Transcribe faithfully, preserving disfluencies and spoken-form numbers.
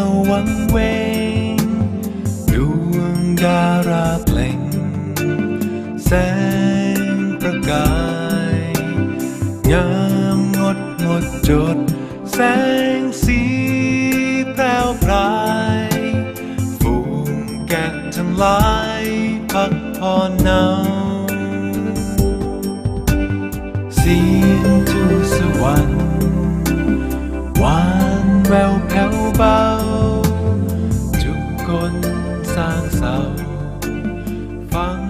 วังเวงดวงดาราเปล่งแสงประกายงามงดงดจดแสงสีแพร่วพรายฝูงแกะทั้งหลายพักผ่อนหนาวเสียงทูตสวรรค์หวานแววแผ่วเบาทุกคนสร้างเสาฟัง